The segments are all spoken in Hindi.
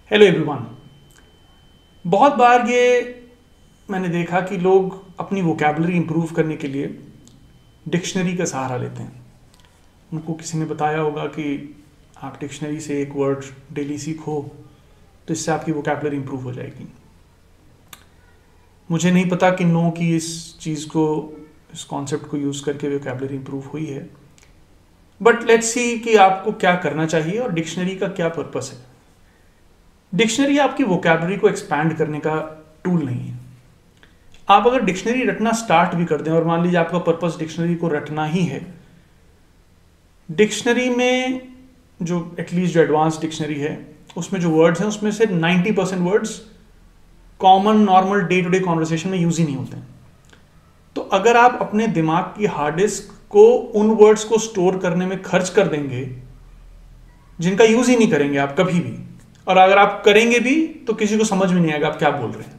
Hello everyone. बहुत बार ये मैंने देखा कि लोग अपनी वोकैबुलरी इंप्रूव करने के लिए डिक्शनरी का सहारा लेते हैं। उनको किसी ने बताया होगा कि आप डिक्शनरी से एक वर्ड डेली सीखो तो इससे आपकी वोकैबुलरी इंप्रूव हो जाएगी। मुझे नहीं पता कि नो की इस चीज़ को, इस कॉन्सेप्ट को यूज़ करके वोकैबुलरी इंप्रूव हुई है, बट लेट्स सी कि आपको क्या करना चाहिए और डिक्शनरी का क्या पर्पस है। डिक्शनरी आपकी वोकैबुलरी को एक्सपैंड करने का टूल नहीं है। आप अगर डिक्शनरी रटना स्टार्ट भी कर दें और मान लीजिए आपका पर्पस डिक्शनरी को रटना ही है, डिक्शनरी में जो एटलीस्ट जो एडवांस डिक्शनरी है उसमें जो वर्ड्स हैं उसमें से 90% words common normal day to day conversation में यूज ही नहीं होते हैं। तो अगर आप अपने दिमाग की हार्ड डिस्क को उन वर्ड्स को स्टोर करने में खर्च कर देंगे जिनका यूज ही नहीं करेंगे आप कभी भी, और अगर आप करेंगे भी तो किसी को समझ में नहीं आएगा आप क्या बोल रहे हैं।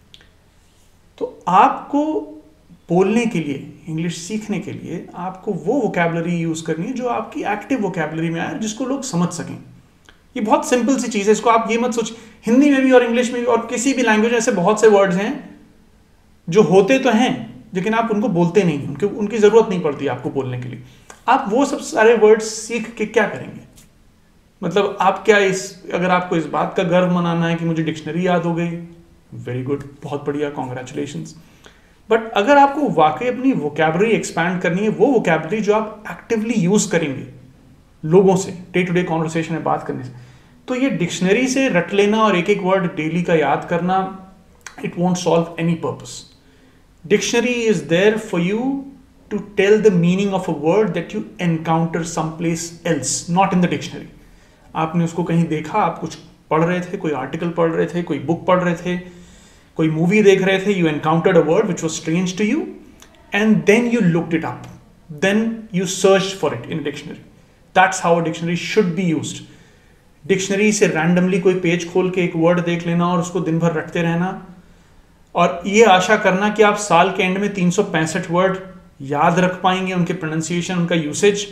तो आपको बोलने के लिए, इंग्लिश सीखने के लिए आपको वो वोकैबुलरी यूज करनी है जो आपकी एक्टिव वोकैबुलरी में आए, जिसको लोग समझ सकें। ये बहुत सिंपल सी चीज है, इसको आप ये मत सोच। हिंदी में भी और इंग्लिश में भी और किसी भी लैंग्वेज में ऐसे बहुत से वर्ड्स हैं जो होते तो हैं लेकिन आप उनको बोलते नहीं, उनकी जरूरत नहीं पड़ती आपको बोलने के लिए। आप वो सब सारे वर्ड्स सीख के क्या करेंगे? मतलब आप क्या अगर आपको इस बात का गर्व मनाना है कि मुझे डिक्शनरी याद हो गई, वेरी गुड, बहुत बढ़िया, कॉन्ग्रेचुलेशंस। बट अगर आपको वाकई अपनी वोकैबुलरी एक्सपैंड करनी है, वो वोकैबुलरी जो आप एक्टिवली यूज करेंगे लोगों से डे टू डे कॉन्वर्सेशन में बात करने से, तो ये डिक्शनरी से रट लेना और एक एक वर्ड डेली का याद करना, it won't solve any purpose. Dictionary is there for you to tell the meaning of a word that you encounter someplace else, not in the dictionary. आपने उसको कहीं देखा, आप कुछ पढ़ रहे थे, कोई आर्टिकल पढ़ रहे थे, कोई बुक पढ़ रहे थे, कोई मूवी देख रहे थे, you encountered a word which was strange to you and then you looked it up, then you search for it in dictionary. That's how a dictionary should be used. Dictionary से रैंडमली कोई पेज खोल के एक वर्ड देख लेना और उसको दिन भर रटते रहना और ये आशा करना कि आप साल के एंड में 365 वर्ड याद रख पाएंगे, उनके प्रोनाउंसिएशन, उनका usage,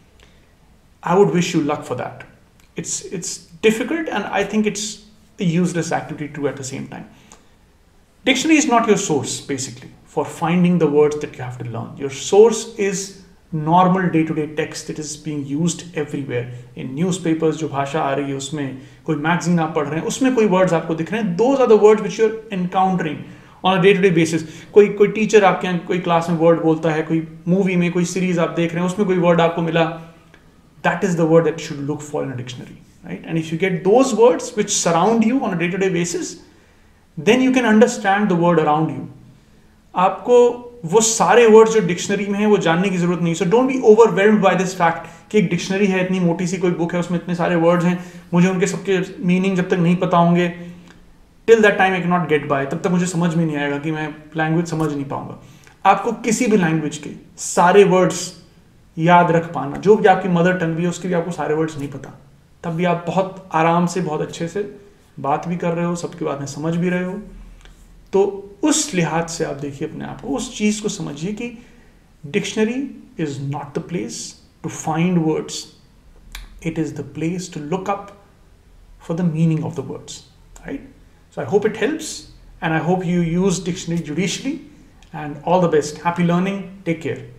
I would wish you luck for that. It's difficult and I think it's a useless activity too at the same time. Dictionary is not your source basically for finding the words that you have to learn. Your source is normal day-to-day text that is being used everywhere. In newspapers जो भाषा आ रही है उसमें, कोई मैगजीन आप पढ़ रहे हैं उसमें कोई वर्ड्स आपको दिख रहे हैं, those are the words which you're encountering on a day-to-day basis. कोई टीचर आपके यहाँ कोई क्लास में वर्ड बोलता है, कोई मूवी में कोई सीरीज आप देख रहे हैं उसमें कोई वर्ड आपको मिला, that is the word that you should look for in a dictionary, right? And if you get those words which surround you on a day-to-day basis, then you can understand the word around you. आपको वो सारे वर्ड्स जो डिक्शनरी में है वो जानने की जरूरत नहीं। So don't be overwhelmed by this fact कि एक डिक्शनरी है, इतनी मोटी सी कोई बुक है, उसमें इतने सारे वर्ड्स हैं, मुझे उनके सबके मीनिंग जब तक नहीं पता होंगे, till that time I cannot get by, तब तक मुझे समझ में नहीं आएगा कि मैं लैंग्वेज समझ नहीं पाऊंगा। आपको किसी भी लैंग्वेज के सारे वर्ड्स याद रख पाना, जो भी आपकी मदर टंग भी है उसके भी आपको सारे वर्ड्स नहीं पता, तब भी आप बहुत आराम से, बहुत अच्छे से बात भी कर रहे हो, सबकी बात में समझ भी रहे हो। तो उस लिहाज से आप देखिए अपने आप को, उस चीज को समझिए कि dictionary is not the place to find words, it is the place to look up for the meaning of the words, right? So I hope it helps and I hope you use dictionary judiciously and all the best. Happy learning. Take care.